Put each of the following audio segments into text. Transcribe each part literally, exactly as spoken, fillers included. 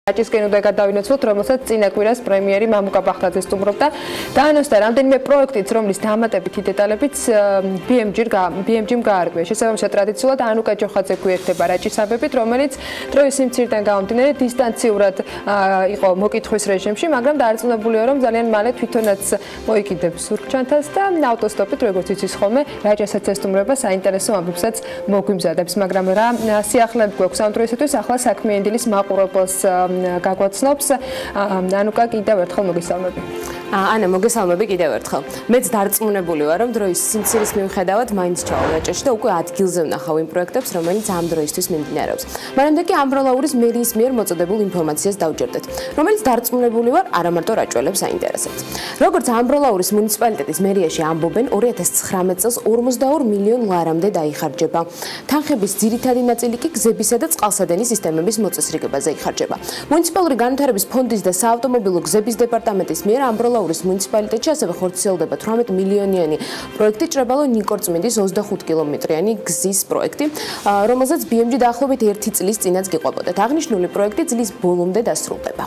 Რაჭისკენ უნდა გადავინაცვლოთ, რომელსაც წინა კვირას პრემიერი მამუკა ბახტაძე სტუმრობდა. დაანონსდა რამდენიმე პროექტიც, რომლის დამატებითი დეტალებიც ბი ემ ჯი-მ გაარკვია. შესაბამისად, ტრადიციულად ანუკა ჯოხაძე გვერდება რაჭის-აბებით, რომელიც დროის სიმცირიდან გამომდინარე დისტანციურად იყო მოკითხვის რეჟიმში, მაგრამ დაარწმუნებულია, რომ ძალიან მალე თვითონაც მოიკიდებს სურგჩანთას და ავტოსტოპით, როგორც იცის ხოლმე, რაჭასაც ესტუმრება საინტერესო ამბებსაც მოგვიმზადებს, მაგრამ რა სიახლეები გვაქვს ამ დროისათვის, ახლა საქმე ენდილის მაყურებელს გაგვაცნობს. ანუკა, კიდევ ერთხელ მოგესალმები. ანა, მოგესალმები კიდევ ერთხელ. მეც დარწმუნებული ვარ, რომ დროის სიმცირის მიუხედავად მაინც ჩავალ რაჭაში და უკვე ადგილზე ვნახავ იმ პროექტებს, რომელიც ამ დროისთვის მიმდინარეობს. მანამდე კი ამბროლაურის მერიის მიერ მოწოდებულ ინფორმაციას დავჯერდეთ, რომელიც დარწმუნებული ვარ, არა მარტო რაჭველებს აინტერესებს. როგორც ამბროლაურის მუნიციპალიტეტის მერიაში ამბობენ, ორი ათას ცხრამეტ წელს ორმოცდაორ მილიონ ლარამდე დაიხარჯება. თანხების ძირითადი ნაწილი კი გზებისა და წყალსადენის სისტემების მოწესრიგებაზე იხარჯება. მუნიციპალური განვითარების ფონდის და საავტომობილო გზების დეპარტამენტის მიერ ამბროლაურის მუნიციპალიტეტში ასევე ხორციელდება თვრამეტ მილიონიანი პროექტი ჭრებალო-ნიკორწმინდის ოცდახუთ კილომეტრიანი გზის პროექტი, რომელზეც ბი ემ ჯი დაახლოებით ერთი წლის წინაც გიყვებოდათ. აღნიშნული პროექტი წლის ბოლომდე დასრულდება.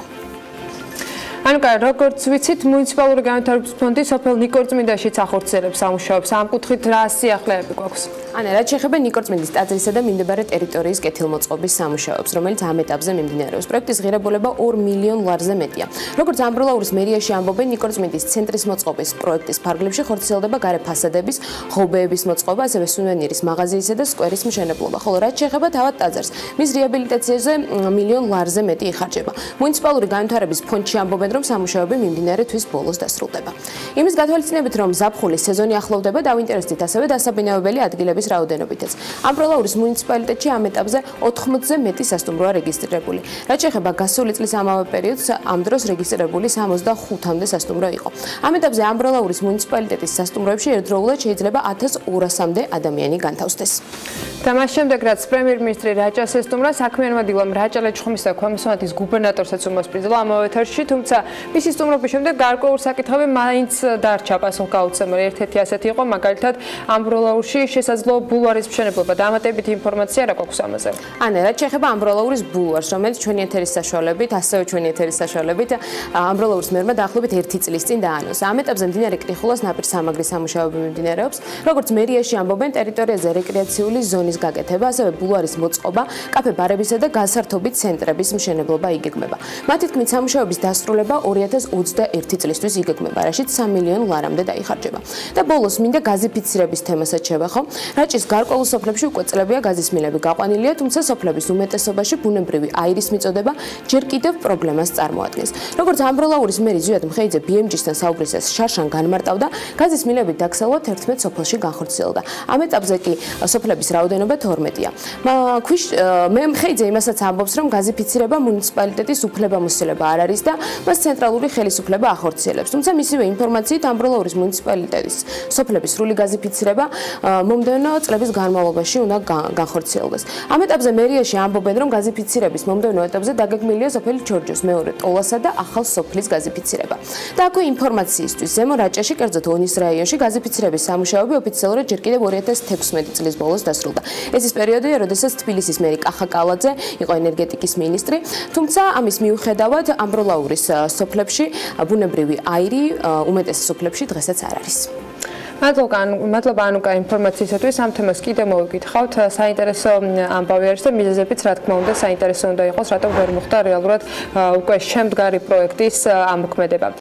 ანუკა, როგორც ვიცით, მუნიციპალური განვითარების ფონდი სოფელ ნიკორწმინდაშიც ახორციელებს სამუშაოებს. ამ კუთხით რა სიახლეები გვაქვს? ანა, რაც შეეხება ნიკორწმინდის ტაძრისა და მიმდებარე ტერიტორიის კეთილმოწყობის სამუშაოებს, რომელიც ამ ეტაპზე მიმდინარეობს. პროექტის ღირებულება ორ მილიონ ლარზე მეტია. როგორც ამბროლაურის მერიაში ამბობენ, ნიკორწმინდის ცენტრის მოწყობის პროექტის ფარგლებში ხორციელდება გარე ფასადების, ღობეების მოწყობა, ასევე სუვენირის მაღაზიისა და სკვერის მშენებლობა. ხოლო რაც შეეხება თავად ტაძარს, მის რეაბილიტაციაზე მილიონ ლარზე მეტი იხარჯება. მუნიციპალური განვითარების ფონდში ამბობენ, რომ სამუშაოები მიმდინარე თვის ბოლოს დასრულდება. იმის გათვალისწინებით, რომ ზაფხულის სეზონი ახლოვდება, დავინტერესდით ასევე დასაბინავებელი ადგილების რაოდენობითაც. ამბროლაურის მუნიციპალიტეტში ამ ეტაპზე ოთხმოცზე მეტი სასტუმროა რეგისტრირებული. რაც შეეხება გასული წლის ამავე პერიოდს, ამ დროს რეგისტრირებული სამოცდახუთამდე სასტუმრო იყო. ამ ეტაპზე ამბროლაურის მუნიციპალიტეტის სასტუმროებში ერთდროულად შეიძლება ათას ორასამდე ადამიანი განთავსდეს. და მას შემდეგ, რაც პრემიერ-მინისტრი რაჭას ესტუმრა, საქმიანმა დილამ რაჭა ლეჩხუმის და ქვემო-სვანეთის გუბერნატორსაც უმასპინძლა ამავე ეთერში, თუმცა მისი სტუმრობის შემდეგ გარკვეულ საკითხები მაინც დარჩა პასუხგაუცემელი. ერთ-ერთი ასეთი იყო, მაგალითად, ამბროლაურში შესაძლო ბულვარის მშენებლობა. დამატებითი ინფორმაცია რა გვაქვს ამაზე? ანა, რაც შეეხება ამბროლაურის ბულვარს, რომელიც ჩვენი ეთერის საშუალებით, ასევე ჩვენი ეთერის საშუალებით ამბროლაურის მერმა დაახლოებით ერთი წლის წინ დაანონსა. ამ ეტაპზე მდინარე კრიხულას ნაპირსამაგრის სამუშაოები მიმდინარეობს. როგორც მერიაში ამბობენ, ტერიტორიაზე რეკრეაციული ზონის გაკეთება, ასევე ბულვარის მოწყობა, კაფე ბარებისა და გასართობი ცენტრების მშენებლობა იგეგმება. მათი თქმით, სამუშაოების დასრულება ორი ათას ოცდაერთი წლისთვის იგეგმება, რაშიც სამი მილიონ ლარამდე დაიხარჯება. და ბოლოს მინდა გაზიფიცირების თემასაც შევახო. რაჭის გარკვეულ სოფლებში უკვე წლებია გაზის მილები გაყვანილია, თუმცა სოფლების უმეტესობაში ბუნებრივი აირის მიწოდება ჯერ კიდევ პრობლემას წარმოადგენს. როგორც ამბროლაურის მერი ზვიად მხეიძე ბი ემ ჯი-სთან საუბრისას შარშან განმარტავდა, გაზის მილებით დაკისალვა თერთმეტ სოფელში განხორციელდა. ამ ეტაპზე კი სოფლების რაოდენობა თორმეტია. მე მხეიძე იმასაც ამბობს, რომ გაზიფიცირება მუნიციპალიტეტის უფლებამოსილება არ არის და მას ცენტრალური ხელისუფლება ახორციელებს. თუმცა მისივე ინფორმაციით ამბროლაურის მუნიციპალიტეტის სოფლების სრული გაზიფიცირება მომდევნო წლების განმავლობაში უნდა განხორციელდეს. ამ ეტაპზე მერიაში ამბობენ, რომ გაზიფიცირების მომდევნო ეტაპზე დაგეგმილია სოფელი ჩორჯოს მეორე ტოლასა და ახალ სოფლის გაზიფიცირება. და აქვე ინფორმაციისთვის, ზემო რაჭაში, კერძოდ ონის რაიონში გაზიფიცირების სამუშაოები ოფიციალურად ჯერ კიდევ ორი ათას თექვსმეტი წლის ბოლოს დასრულდა. ეს ის პერიოდია, როდესაც თბილისის მერი კახა კალაძე იყო ენერგეტიკის მინისტრი, თუმცა ამის მიუხედავად ამბროლაურის სოფლებში ბუნებრივი აირი უმეტეს სოფლებში დღესაც არ არის. მადლობა ანუკა ინფორმაციისათვის. ამ თემას კიდევ მოვიკითხავთ. საინტერესო ამბავი არის და მიზეზებიც რა თქმა უნდა საინტერესო უნდა იყოს, რატომ ვერ მოხდა რეალურად უკვე შემდგარი პროექტის ამოქმედება.